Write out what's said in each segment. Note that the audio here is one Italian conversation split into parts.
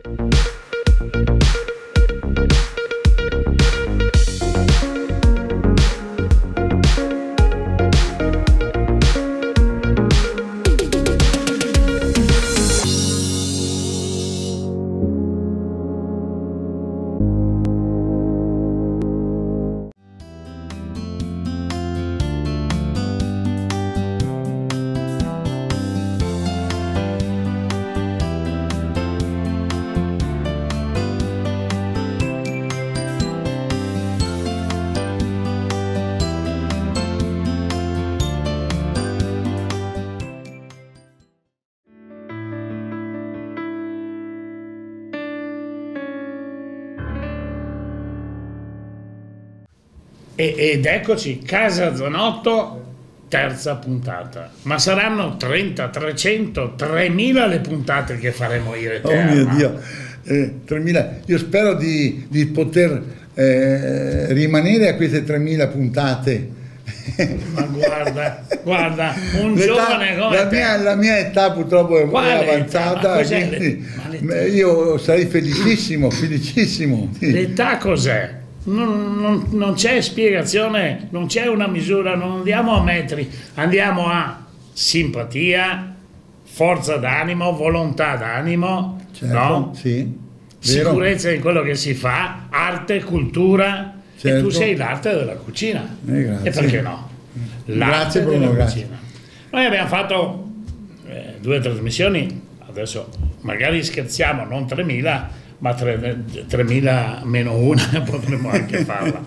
Ed eccoci, Casa Zanotto, terza puntata. Ma saranno 30, 300, 3000 le puntate che faremo io e te. Oh mio Dio, 3000. Io spero di poter rimanere a queste 3000 puntate. Ma guarda, un giovane come te. La mia età purtroppo è avanzata, quindi io sarei felicissimo. L'età cos'è? Non c'è spiegazione, non c'è una misura, non andiamo a metri, andiamo a simpatia, forza d'animo, volontà d'animo, certo, no? Sì, sicurezza in quello che si fa, arte, cultura, certo. E tu sei l'arte della cucina. Grazie. E perché no? L'arte della cucina. Noi abbiamo fatto 2 trasmissioni, adesso magari scherziamo, non 3000, ma 3000 meno una potremmo anche farla.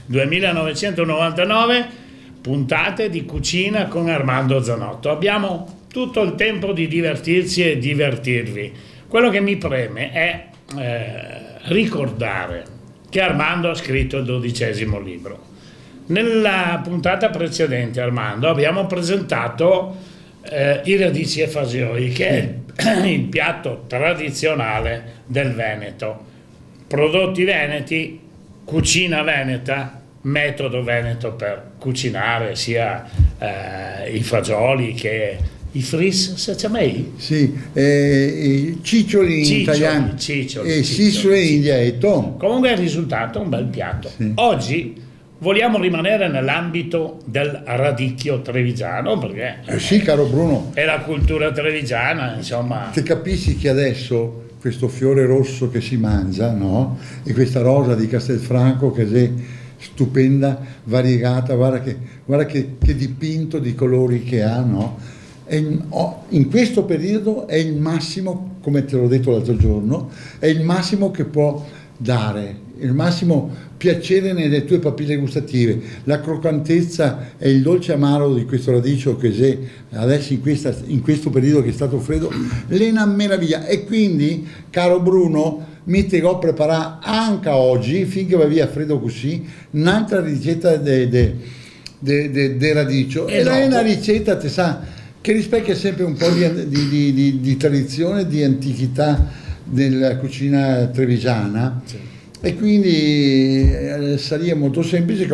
2999 puntate di cucina con Armando Zanotto. Abbiamo tutto il tempo di divertirsi e divertirvi. Quello che mi preme è ricordare che Armando ha scritto il 12° libro. Nella puntata precedente, Armando, abbiamo presentato i radici e fagioli, che è il piatto tradizionale del Veneto. Prodotti veneti, cucina veneta, metodo veneto per cucinare sia i fagioli che i fris, se c'è mai? Sì, i ciccioli in italiano e sisole in dialetto. Comunque il risultato è un bel piatto. Sì. Oggi vogliamo rimanere nell'ambito del radicchio trevigiano, perché sì, caro Bruno, è la cultura trevigiana, insomma. Te capisci che adesso questo fiore rosso che si mangia, no? E questa rosa di Castelfranco che è stupenda, variegata, guarda che dipinto di colori che ha, no? In questo periodo è il massimo, come te l'ho detto l'altro giorno, è il massimo che può dare, il massimo piacere nelle tue papille gustative, la croccantezza e il dolce amaro di questo radicio che c'è adesso in questo periodo che è stato freddo, è una meraviglia. E quindi, caro Bruno, mi te ho preparato anche oggi, finché va via freddo così, un'altra ricetta del radicio, e è una ricetta, te sa, che rispecchia sempre un po' di tradizione, di antichità della cucina trevigiana. Sì. E quindi sarebbe molto semplice,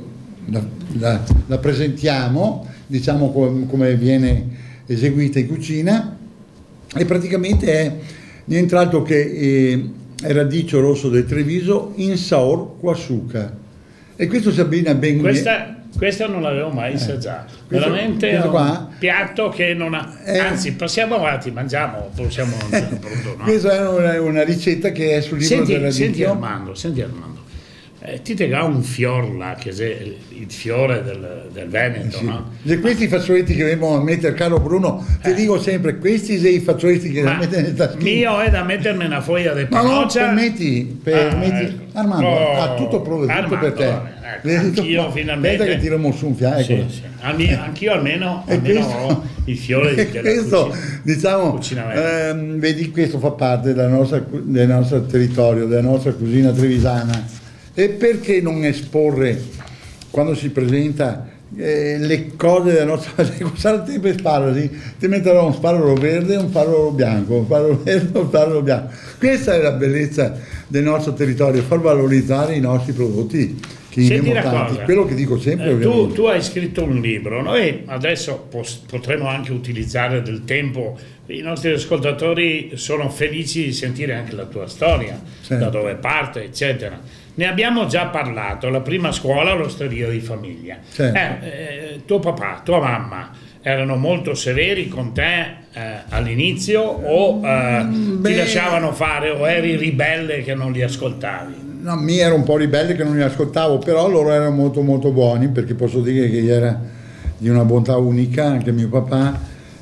la presentiamo, diciamo come viene eseguita in cucina, e praticamente è nient'altro che radicio rosso del Treviso in saor quasuca. E questo si abbina ben. Questa non l'avevo mai assaggiato, veramente è un piatto che non ha, anzi passiamo avanti, mangiamo, possiamo pronto, no? Questa è una ricetta che è sul libro del radicchio. Senti Armando, ti tega un fior là, che è il fiore del Veneto, sì, no? Questi fazzoletti che vengono a mettere, caro Bruno, ti dico sempre, questi sono i fazzoletti che da mettere nel taschino. Mio è da mettermi una foglia di panoccia. No, metti, Armando, ha tutto provveduto per te. Anch'io finalmente che tiriamo su un fiato, sì. Anch'io almeno ho il fiore di questo, diciamo, vedi, questo fa parte del nostro territorio, della nostra cucina trevisana. E perché non esporre, quando si presenta, le cose della nostra cucina? Per sparagi ti metterò un sparro verde e un sparro bianco, un sparro verde e un sparro bianco. Questa è la bellezza del nostro territorio, far valorizzare i nostri prodotti. Senti una cosa, quello che dico sempre, tu hai scritto un libro, noi adesso potremo anche utilizzare del tempo I nostri ascoltatori sono felici di sentire anche la tua storia, Certo. da dove parte, eccetera. Ne abbiamo già parlato, la prima scuola, l'osteria di famiglia. Certo. Tuo papà, tua mamma erano molto severi con te all'inizio o ti lasciavano fare o eri ribelle che non li ascoltavi? No, mi ero un po' ribelle che non li ascoltavo, però loro erano molto molto buoni, perché posso dire che era di una bontà unica, anche mio papà,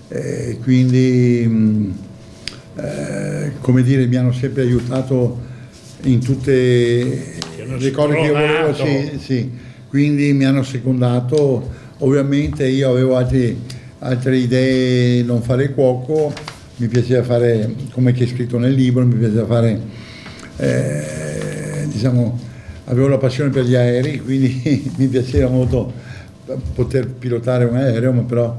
quindi come dire, mi hanno sempre aiutato in tutte le cose che io volevo, sì, sì. Quindi mi hanno secondato. Ovviamente io avevo altre idee, non fare cuoco, mi piaceva fare, come che è scritto nel libro, mi piaceva fare, diciamo, avevo la passione per gli aerei, quindi mi piaceva molto poter pilotare un aereo, ma però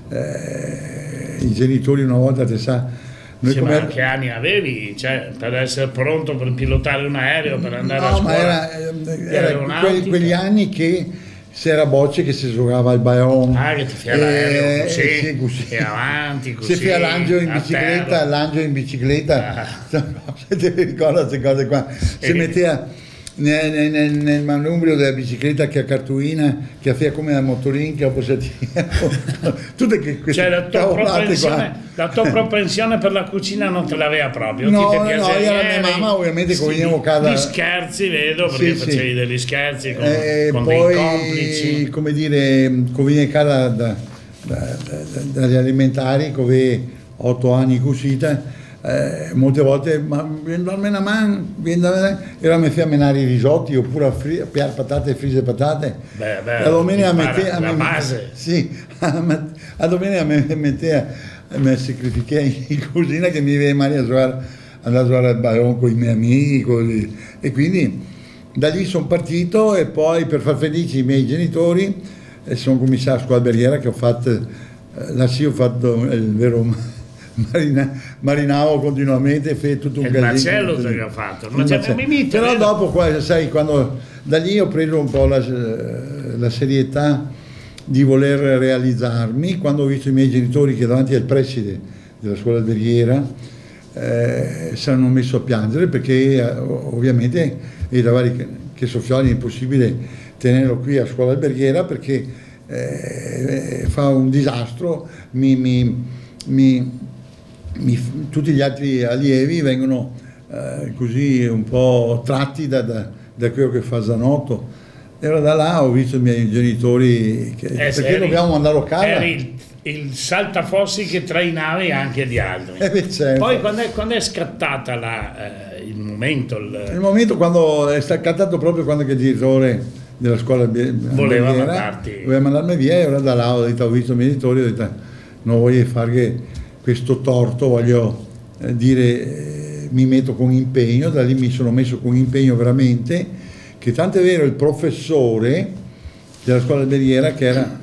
i genitori una volta, te sa, noi Sì, ma che anni avevi, cioè, per essere pronto per pilotare un aereo, per andare a scuola? Ma era quegli anni che c'era Bocce che si giocava al Bayonne, che ti fai l'aereo così, così. e avanti così, si fai l'angelo in a bicicletta, terra. l'angelo in bicicletta, se ti ricordi queste cose qua, si metteva nel manubrio della bicicletta che a cartuina, che fa come la motorin, che tutte queste cioè la tua qua. propensione per la cucina non te l'aveva proprio? No, ti no, io la mia mamma ovviamente che venivo a casa. Gli scherzi, vedo, perché Sì, facevi sì. degli scherzi con poi, dei complici. come dire, venivo a casa dagli alimentari, che avevo 8 anni così, molte volte, ma vieni da me una mano, era mi fa menare i risotti oppure a piare patate, frise patate. Beh, la domenica la base. Sì, la domenica mi sacrificai in cucina che mi veniva male andare a giocare al Bayonne con i miei amici, e quindi da lì sono partito, e poi per far felici i miei genitori sono cominciato a scuola alberghiera, che ho fatto, là sì ho fatto il vero marinavo continuamente, fai tutto un il macello che ho fatto, però dopo, sai, quando da lì ho preso un po' la serietà di voler realizzarmi, quando ho visto i miei genitori che davanti al preside della scuola alberghiera si hanno messo a piangere, perché ovviamente era che Soffioli è impossibile tenerlo qui a scuola alberghiera, perché fa un disastro, tutti gli altri allievi vengono così un po' tratti da quello che fa Zanotto. Era da là ho visto i miei genitori perché dobbiamo andare a casa. Eri il saltafossi che trainavi anche gli altri. Certo. Poi quando è scattata il momento? Il momento quando è scattato, proprio quando il direttore della scuola voleva mandarmi via, e ora da là ho visto i miei genitori, ho detto non voglio fare questo torto, voglio mi metto con impegno. Da lì mi sono messo con impegno veramente, che tanto è vero, il professore della scuola alberghiera, che era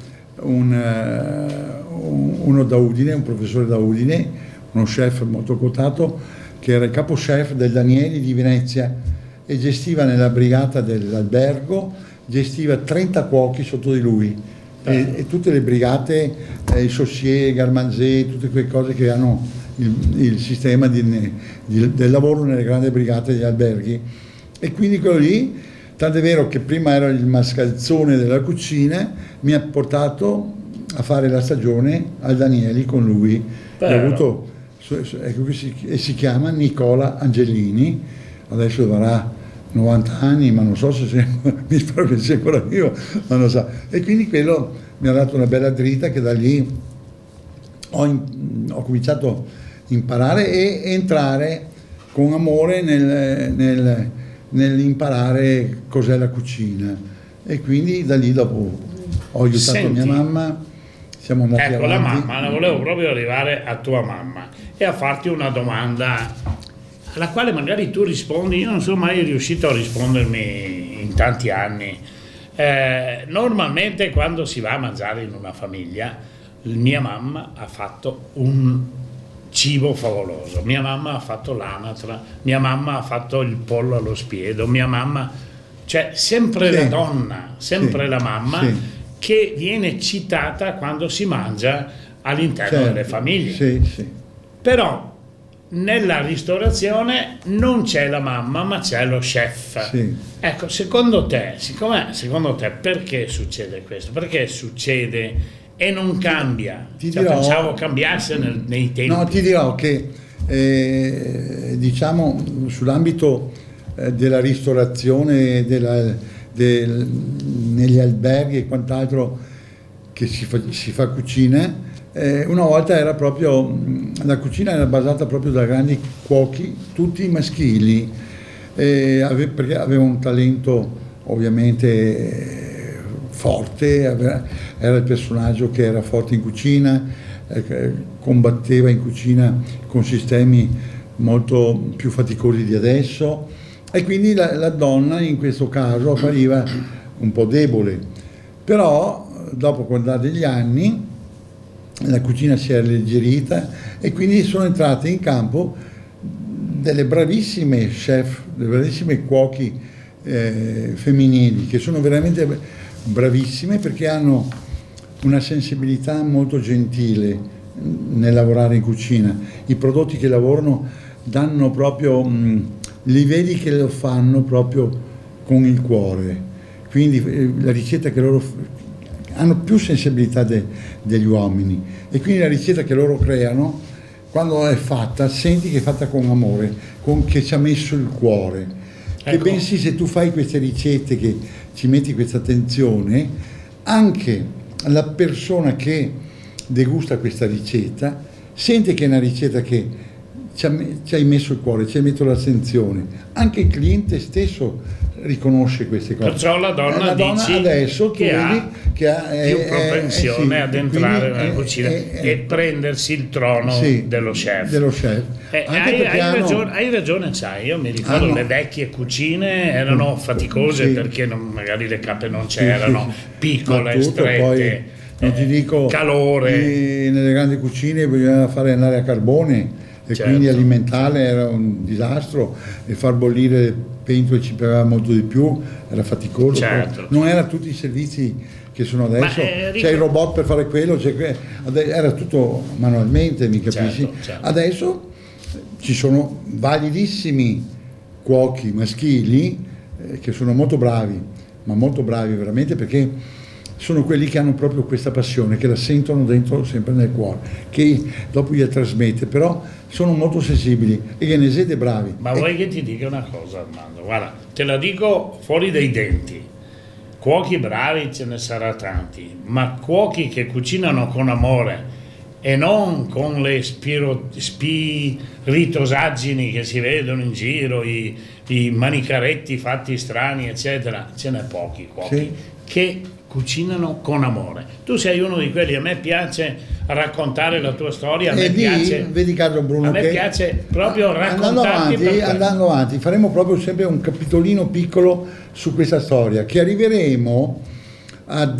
uno da Udine, un professore da Udine, uno chef molto quotato, che era il capo chef del Danieli di Venezia, e gestiva nella brigata dell'albergo, gestiva 30 cuochi sotto di lui. E tutte le brigate, i Saussier, Garmanzé, tutte quelle cose che hanno il sistema del lavoro nelle grandi brigate degli alberghi. E quindi quello lì, tanto è vero che prima era il mascalzone della cucina, mi ha portato a fare la stagione al Danieli con lui. Ho avuto, e si chiama Nicola Angelini, adesso avrà 90 anni, ma non so se mi spero che sia ancora vivo, ma non so. E quindi quello mi ha dato una bella dritta, che da lì ho cominciato a imparare e entrare con amore nell'imparare cos'è la cucina. E quindi da lì dopo ho aiutato mia mamma, siamo andati avanti. La mamma, volevo proprio arrivare a tua mamma e a farti una domanda alla quale magari tu rispondi. Io non sono mai riuscito a rispondermi in tanti anni. Normalmente quando si va a mangiare in una famiglia, mia mamma ha fatto un cibo favoloso, mia mamma ha fatto l'anatra, mia mamma ha fatto il pollo allo spiedo, mia mamma, cioè sempre la donna, sempre la mamma che viene citata quando si mangia all'interno delle famiglie. Però nella ristorazione non c'è la mamma, ma c'è lo chef. Sì. Ecco, secondo te perché succede questo? Perché succede e non cambia? Pensavo cambiasse nei tempi. No, ti dirò che diciamo sull'ambito della ristorazione, negli alberghi e quant'altro che si fa cucina, una volta era proprio, la cucina era basata proprio da grandi cuochi, tutti maschili, perché avevano un talento ovviamente forte, era il personaggio che era forte in cucina, combatteva in cucina con sistemi molto più faticosi di adesso, e quindi la donna in questo caso appariva un po' debole. Però dopo con l'andare degli anni la cucina si è alleggerita e quindi sono entrate in campo delle bravissime chef, delle bravissime cuochi femminili, che sono veramente bravissime perché hanno una sensibilità molto gentile nel lavorare in cucina. I prodotti che lavorano danno proprio, li vedi che lo fanno proprio con il cuore, quindi la ricetta che loro hanno più sensibilità degli uomini, e quindi la ricetta che loro creano, quando è fatta, senti che è fatta con amore, che ci ha messo il cuore. Ecco. Che bensì, se tu fai queste ricette, che ci metti questa attenzione, anche la persona che degusta questa ricetta sente che è una ricetta che ci hai messo il cuore, ci hai messo l'attenzione. Anche il cliente stesso riconosce queste cose. Perciò la donna dici adesso che ha più propensione ad entrare nella cucina e prendersi il trono dello chef. Hai ragione, sai, io mi ricordo le vecchie cucine erano faticose perché magari le cappe non c'erano, piccole, strette. Poi, non ti dico, calore. Nelle grandi cucine bisognava fare andare a carbone, e quindi alimentarle era un disastro, e far bollire le pentole ci pagava molto di più, era faticoso. Non erano tutti i servizi che sono adesso, c'è il robot per fare quello, era tutto manualmente, mi capisci? Certo. Adesso ci sono validissimi cuochi maschili che sono molto bravi, ma molto bravi veramente, perché sono quelli che hanno proprio questa passione, che la sentono dentro, sempre nel cuore, che dopo gli trasmette, però sono molto sensibili e che ne siete bravi. Ma vuoi che ti dica una cosa, Armando? Guarda, te la dico fuori dai denti. Cuochi bravi ce ne sarà tanti, ma cuochi che cucinano con amore e non con le spiritosaggini che si vedono in giro, i manicaretti fatti strani, eccetera, ce n'è pochi cuochi che cucinano con amore. Tu sei uno di quelli, a me piace raccontare la tua storia, vedi Carlo Bruno, a me piace proprio raccontarti. Andando avanti, faremo proprio sempre un capitolino piccolo su questa storia, che arriveremo a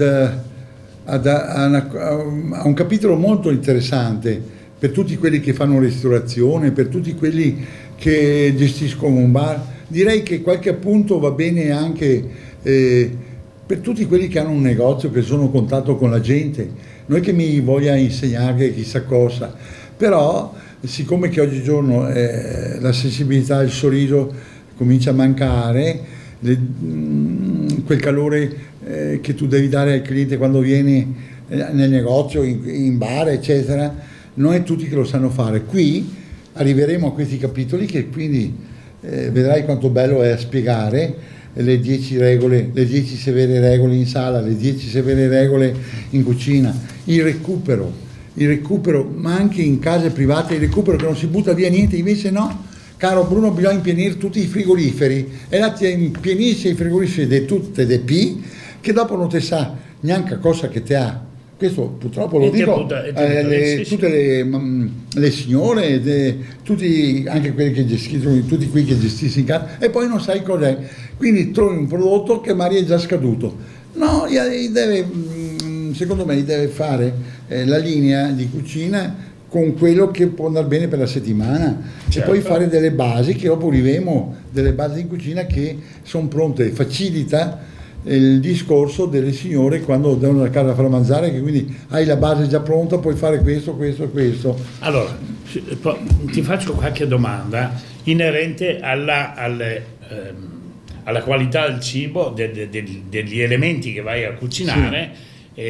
un capitolo molto interessante per tutti quelli che fanno ristorazione, per tutti quelli che gestiscono un bar. Direi che qualche appunto va bene anche per tutti quelli che hanno un negozio, che sono a contatto con la gente. Non è che mi voglia insegnare chissà cosa, però siccome che oggigiorno la sensibilità, il sorriso comincia a mancare, quel calore che tu devi dare al cliente quando vieni nel negozio, in bar, eccetera, non è tutti che lo sanno fare. Qui arriveremo a questi capitoli che quindi vedrai quanto bello è a spiegare le 10 regole, le 10 severe regole in sala, le 10 severe regole in cucina, il recupero, ma anche in case private il recupero, che non si butta via niente. Invece no, caro Bruno, bisogna impianire tutti i frigoriferi, e là ti impienisce i frigoriferi di tutte le P, che dopo non ti sa neanche cosa che ti ha. Questo purtroppo lo dico tutte le signore, tutti, anche quelli che gestiscono, tutti qui che gestiscono in casa, e poi non sai cos'è. Quindi trovi un prodotto che magari è già scaduto. No, secondo me deve fare la linea di cucina con quello che può andare bene per la settimana, e poi fare delle basi, che dopo arriviamo, delle basi in cucina che sono pronte, facilita il discorso delle signore quando devono andare a casa a far mangiare, che quindi hai la base già pronta, puoi fare questo, questo e questo. Allora, ti faccio qualche domanda inerente alla qualità del cibo, degli elementi che vai a cucinare. Sì.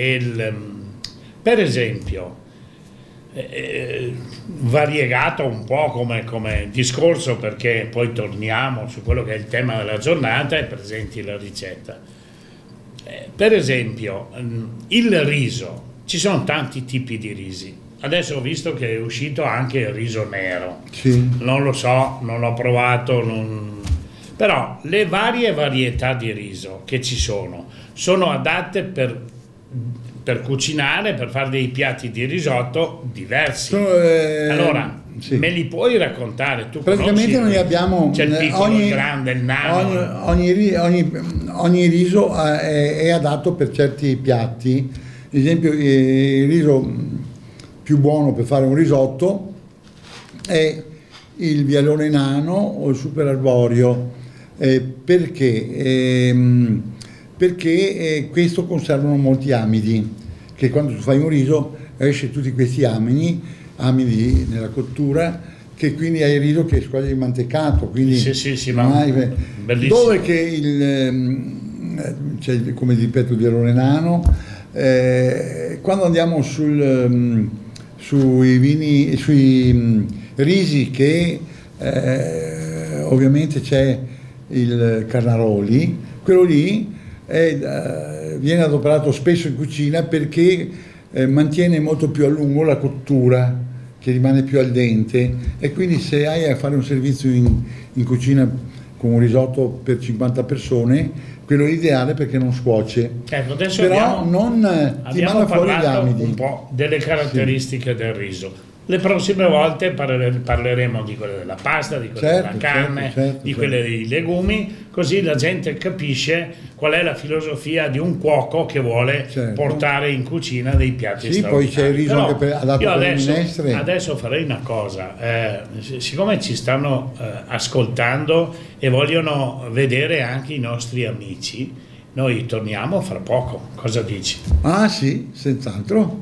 Per esempio, variegato un po' come discorso, perché poi torniamo su quello che è il tema della giornata e presenti la ricetta. Per esempio, il riso, ci sono tanti tipi di risi. Adesso ho visto che è uscito anche il riso nero. Sì. Non lo so, non l'ho provato, però le varie varietà di riso che ci sono adatte per cucinare, per fare dei piatti di risotto diversi. Allora, sì, me li puoi raccontare? Tu praticamente noi abbiamo, c'è il piccolo, il grande, il nano. Ogni riso è adatto per certi piatti. Ad esempio, il riso più buono per fare un risotto è il vialone nano o il super arborio. Perché questo conservano molti amidi, che quando tu fai un riso esce tutti questi amidi nella cottura, che quindi hai il riso che è quasi mantecato, quindi sì, ma bellissimo. Dove che c'è, come ripeto, il vialone nano, quando andiamo sui risi, che ovviamente c'è il Carnaroli, quello lì viene adoperato spesso in cucina perché mantiene molto più a lungo la cottura, che rimane più al dente, e quindi se hai a fare un servizio in cucina con un risotto per 50 persone, quello è ideale perché non scuoce. Ecco, adesso però non ti manda fuori gli amidi. Un po' delle caratteristiche del riso. Le prossime volte parleremo di quelle della pasta, di quelle della carne, di quelle dei legumi, così la gente capisce qual è la filosofia di un cuoco che vuole portare in cucina dei piatti straordinari. Poi c'è il riso anche adatto per le minestre. Adesso farei una cosa, siccome ci stanno ascoltando e vogliono vedere anche i nostri amici, noi torniamo fra poco, cosa dici? Ah sì, senz'altro.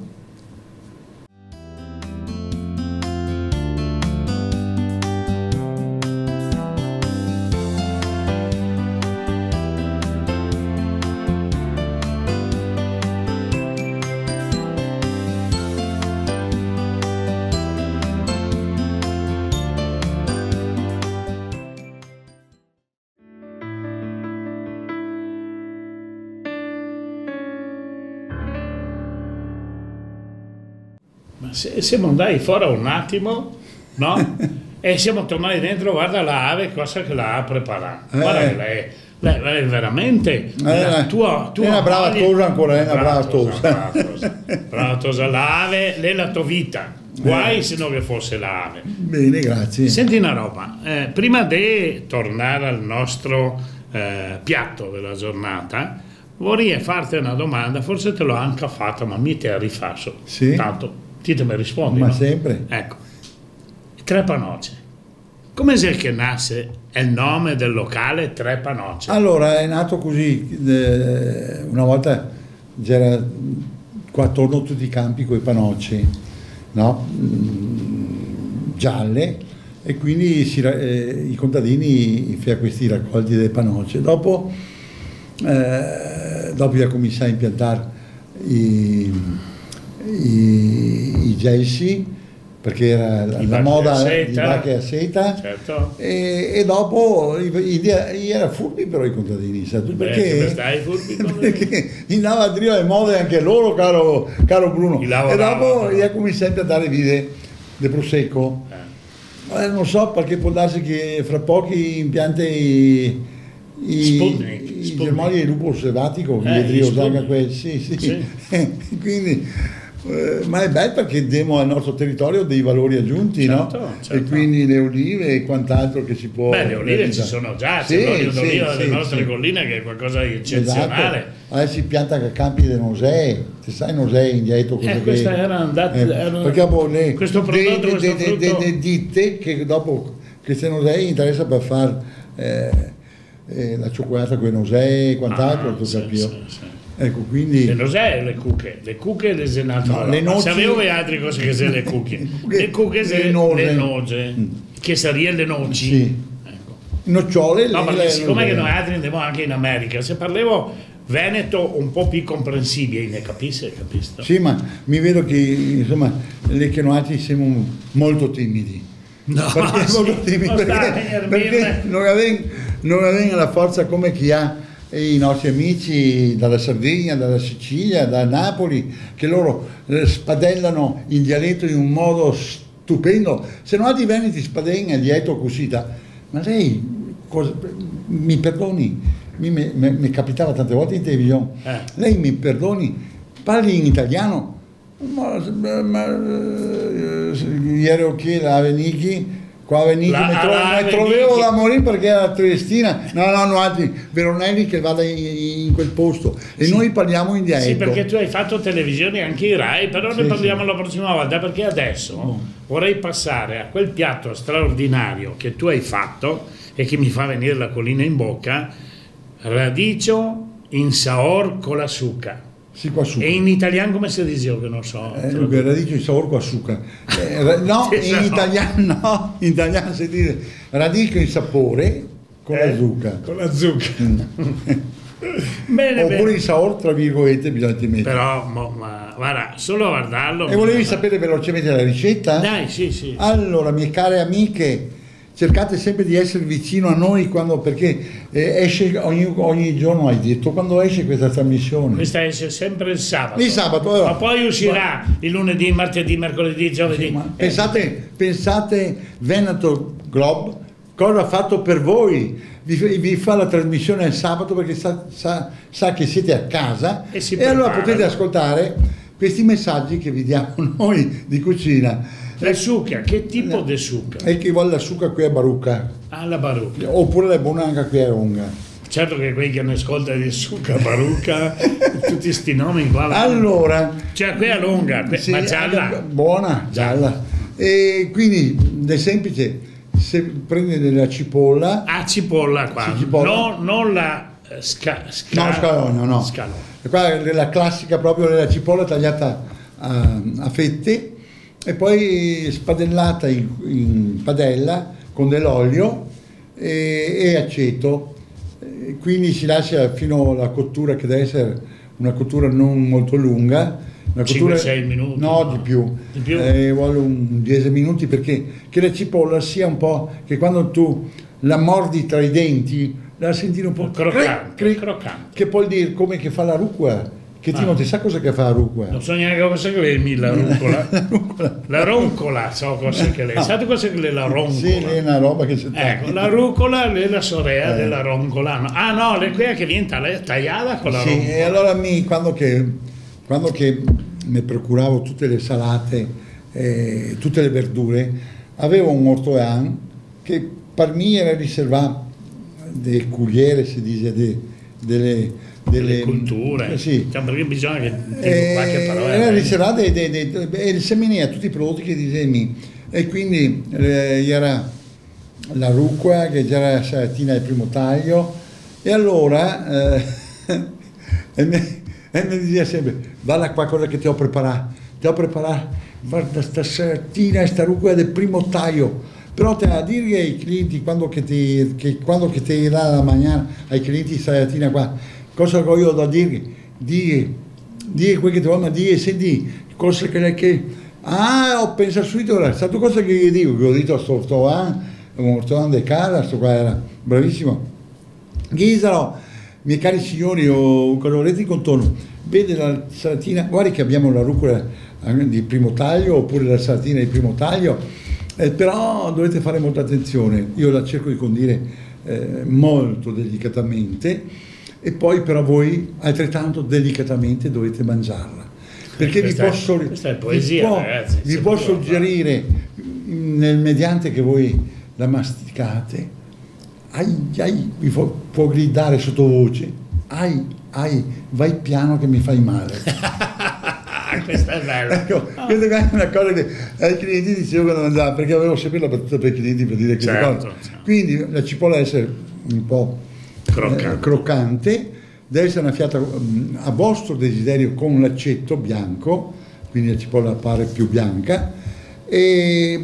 Siamo andati fuori un attimo, no? E siamo tornati dentro, guarda la Ave, cosa che la ha preparata. Guarda che lei è veramente la tua è una brava tosa ancora, è una brava tosa. Brava tosa, la Ave, lei è la tua vita. Guai se non che fosse la Ave. Bene, grazie. Senti una roba, prima di tornare al nostro piatto della giornata, vorrei farti una domanda, forse te l'ho anche fatta, ma mi te rifasso. Sì. Tanto ti mi rispondi, ma no? sempre. Ecco, Tre Panocce, come è che nasce il nome del locale Tre Panocce? Allora è nato così, una volta c'era qua attorno tutti i campi con i panocci, no? Gialle, e quindi i contadini facevano questi raccolti delle panocce. Dopo io cominciai a impiantare i gelsi, perché era la moda di vacche a seta, certo. E dopo era furbi però i contadini, perché andava a dire le mode anche loro, caro Bruno, e dopo io cominciai a impiantare vide del prosecco. Non so, perché può darsi che fra pochi impianta i germogli di lupo selvatico, sì. Quindi ma è bello perché diamo al nostro territorio dei valori aggiunti, certo, no? Certo. E quindi le olive e quant'altro che si può... Beh, le olive ci sono già, c'è l'olio d'oliva delle nostre colline, che è qualcosa di eccezionale. Esatto. Adesso si pianta a campi di nosei, se sai nosei indietro cosa questa era andata... perché questo prodotto, delle ditte che dopo queste nosei interessa per far la cioccolata con i nosè e quant'altro, sì, capito? sì, sì. Ecco, quindi... Le nosè e le cuche le senate. No, le noci... Sapevo le altre cose che sono le cuche. Le cuche le noce, che sarebbero le noci. Sì. Ecco. Nocciole. No, perché siccome che noi altri andiamo anche in America, se parlevo veneto un po' più comprensibile, ne capisci? Sì, ma mi vedo che insomma le chenoati siamo molto timidi. No, perché sì, molto timidi, perché non avendo la forza come chi ha i nostri amici dalla Sardegna, dalla Sicilia, da Napoli, che loro spadellano il dialetto in un modo stupendo. Se non ha di veneti spadegna dietro così, ma lei mi perdoni, mi capitava tante volte in televisione, lei mi perdoni, parli in italiano, ma ieri ho chiesto a Venichi, qua Venichi mi trovevo da morire perché era Triestina, no, altri Veronelli che vada in quel posto e sì, noi parliamo in dialetto. Sì, perché tu hai fatto televisione anche in Rai, però ne parliamo la prossima volta, perché adesso vorrei passare a quel piatto straordinario che tu hai fatto e che mi fa venire la collina in bocca, radicio in saor con la succa. Sì, con e in italiano come si dice? Che non so. Radicio in saor con succa. No, in italiano si dice radicio in sapore con la zucca. Con la zucca. Bene, oppure in saor tra virgolette bisogna mettere. Però, ma guarda, solo a guardarlo. E volevi sapere velocemente la ricetta? Dai, sì. Allora, mie care amiche, cercate sempre di essere vicino a noi perché esce ogni giorno, hai detto, quando esce questa trasmissione? Questa esce sempre il sabato. Il sabato, ma poi uscirà il lunedì, martedì, mercoledì, giovedì. Sì, pensate Veneto Globe cosa ha fatto per voi, vi fa la trasmissione il sabato perché sa che siete a casa e allora potete ascoltare questi messaggi che vi diamo noi di cucina. La succa, che tipo di succa? E chi vuole la succa qui a Barucca. Ah, la Barucca. Oppure la buona anche qui a Unga. Certo che quelli che ne ascoltano di succa, Barucca, tutti sti nomi qua. Allora. Cioè qui a lunga, sì, ma gialla. Buona, gialla. E quindi è semplice, se prende della cipolla. Ah, cipolla qua. Sì, cipolla. No, non la no, scalogno, no. Scalogno. E qua è la classica proprio della cipolla tagliata a fette. E poi spadellata in padella con dell'olio e aceto, quindi si lascia fino alla cottura, che deve essere una cottura non molto lunga, 5-6 minuti? No, di più. Vuole un 10 minuti perché che la cipolla sia un po', che quando tu la mordi tra i denti la senti un po' croccante, che puoi dire come che fa la rucola. Che tu non ti sa cosa che fa la rucola? Non so neanche cosa che è la rucola. La roncola, so cosa che è. Sai cosa che è la roncola? Sì, è una roba che c'è. Ecco, la rucola è la sorella della roncola. Ah no, è quella che viene tagliata con la roncola. Sì, e allora quando che mi procuravo tutte le salate, tutte le verdure, avevo un ortolan che per me era riservato del cugliere, si dice, delle culture, sì. Perché bisogna che dico qualche parola. Era riservato e seminea tutti i prodotti che disegni e quindi era la rucola che già era la salatina del primo taglio e allora e mi diceva sempre guarda qua cosa che ti ho preparato, guarda sta salatina e sta rucola del primo taglio. Però te la dire ai clienti quando che ti dà da mangiare ai clienti salatina qua, cosa che io ho da dire? Dire quel che ti voglio dire, senti, cose che ho pensato subito, è stato cosa che gli dico, che ho detto a sto ortolan de casa, sto qua era bravissimo. Ghisaro, miei cari signori, cosa volete in contorno? Vede la salatina, guardi che abbiamo la rucola di primo taglio oppure la salatina di primo taglio. Però dovete fare molta attenzione, io la cerco di condire molto delicatamente e poi però voi altrettanto delicatamente dovete mangiarla, perché questa è poesia, ragazzi, vi può suggerire nel mediante che voi la masticate, vi può gridare sottovoce, vai piano che mi fai male. Questa è bella. Ecco, questa è una cosa che ai clienti dicevo quando andavo, perché avevo sempre la battuta per i clienti per dire queste cose. Quindi la cipolla deve essere un po' croccante, deve essere annaffiata a vostro desiderio con l'aceto bianco, quindi la cipolla appare più bianca, e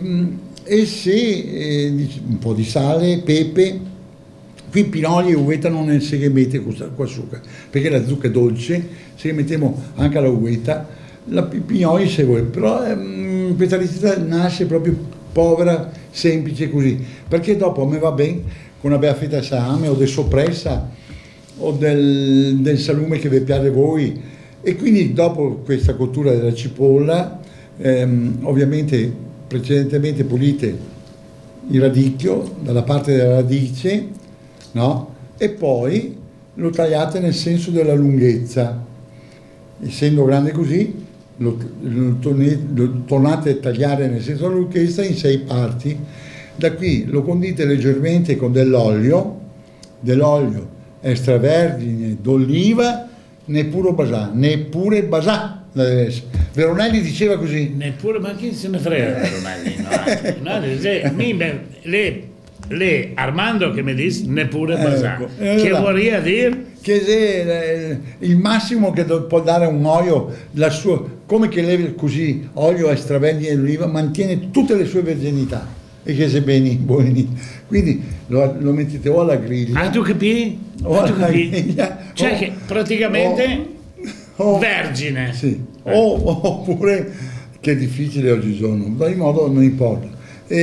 se un po' di sale, pepe. Qui pinoli e uvetta non si mette qua zucca, perché la zucca è dolce, se mettiamo anche la uvetta, la pinoli se vuoi, però questa ricetta nasce proprio povera, semplice così, perché dopo a me va bene con una bella fetta di salame o del soppressa o del salume che vi piace a voi, e quindi dopo questa cottura della cipolla, ovviamente precedentemente pulite il radicchio dalla parte della radice, no? E poi lo tagliate nel senso della lunghezza, essendo grande così lo tornate a tagliare nel senso della lunghezza in 6 parti. Da qui lo condite leggermente con dell'olio extravergine d'oliva, neppure basà. Veronelli diceva così. Neppure, ma chi se ne frega Veronelli? Le Armando che mi dice neppure basà, che vuol dire? Che il massimo che può dare un olio, come che levi così olio extravergine d'oliva, mantiene tutte le sue verginità e che se buoni. Quindi lo mettete o alla griglia. Tu capisci? Cioè che praticamente vergine. Sì. Oppure, che è difficile oggigiorno, in ogni modo non importa.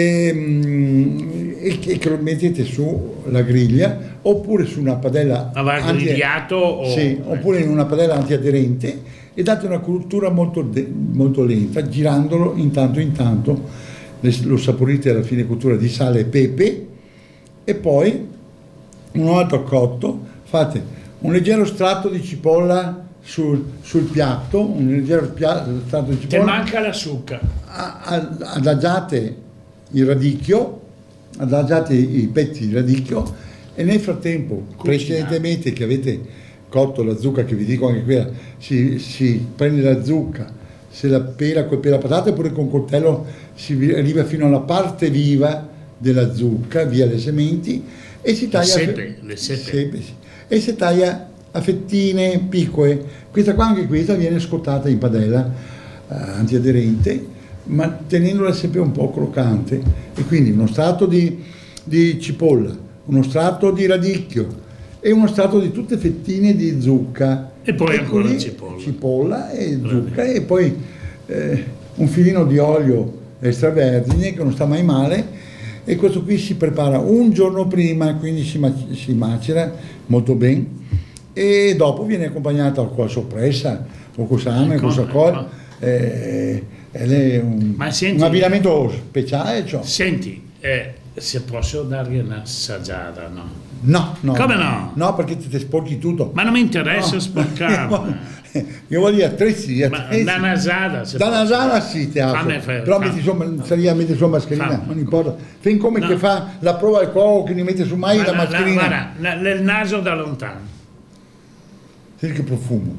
E che lo mettete sulla griglia oppure su una padella oppure in una padella antiaderente, e date una cottura molto lenta, girandolo intanto lo saporite alla fine cottura di sale e pepe, e poi una volta cotto fate un leggero strato di cipolla sul piatto, un leggero strato di cipolla. Te manca la zucca. Adagiate il radicchio, adagiate i pezzi di radicchio, e nel frattempo, precedentemente che avete cotto la zucca, che vi dico anche quella, si prende la zucca, se la pela col pelapatata, oppure con coltello si arriva fino alla parte viva della zucca, via le sementi, e si taglia le seppe. E si taglia a fettine piccole. Anche questa viene scottata in padella antiaderente, ma tenendola sempre un po' croccante, e quindi uno strato di cipolla, uno strato di radicchio e uno strato di tutte fettine di zucca, e poi ancora cipolla e zucca, e poi un filino di olio extravergine che non sta mai male, e questo qui si prepara un giorno prima, quindi si macera molto bene, e dopo viene accompagnato con la soppressa o con salame, con sacolla. È un abbinamento speciale. Senti, se posso dargli un'assaggiata, no? No. Come no? No, perché ti sporchi tutto. Ma non mi interessa sporcarmi. Io voglio dire attrezzi. Da nasata sì, te però metti sulla mascherina, non importa. Fin come che fa la prova al cuoco che non mette su mai la mascherina. Guarda, nel naso da lontano. Senti che profumo.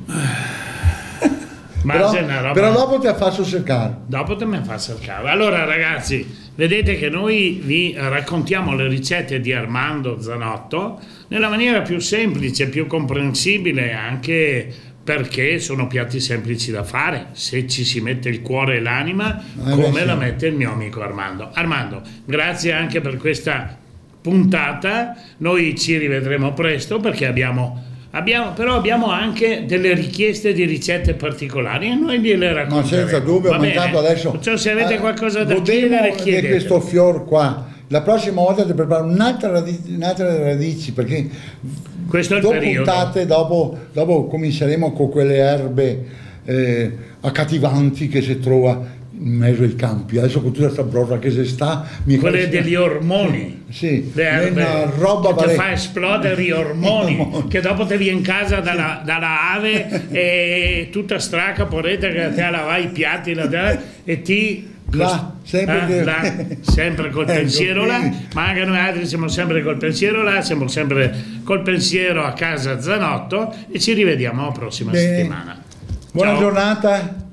Però dopo te faccio cercare. Dopo te me fa cercare. Allora ragazzi, vedete che noi vi raccontiamo le ricette di Armando Zanotto nella maniera più semplice, più comprensibile, anche perché sono piatti semplici da fare, se ci si mette il cuore e l'anima, come la mette il mio amico Armando. Armando, grazie anche per questa puntata, noi ci rivedremo presto, perché abbiamo anche delle richieste di ricette particolari e noi gliele racconteremo. Ma senza dubbio, ma intanto adesso, cioè, se avete qualcosa da chiedere, chiedete. Questo fior qua, la prossima volta ti preparo un'altra radici, perché questo è il periodo. Dopo cominceremo con quelle erbe accattivanti che si trova in mezzo ai campi. Adesso con tutta questa broda che si sta, quelle degli ormoni, sì, le erbe, una roba che ti fa esplodere gli ormoni, che dopo ti viene in casa dalla ave e tutta straca porretta che te la vai i piatti e ti sempre col pensiero là, ma anche noi altri siamo sempre col pensiero là, siamo sempre col pensiero a casa Zanotto, e ci rivediamo la prossima settimana. Buona giornata.